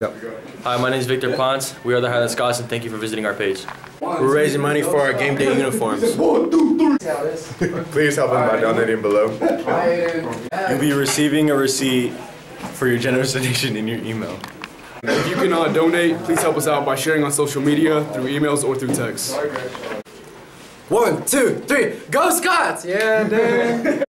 Hi, my name is Victor Ponce. We are the Highland Scots, and thank you for visiting our page. We're raising money for our game day uniforms. Please help them by donating below. You'll be receiving a receipt for your generous donation in your email. If you can donate, please help us out by sharing on social media, through emails, or through text. 1, 2, 3, go Scots! Yeah, dude.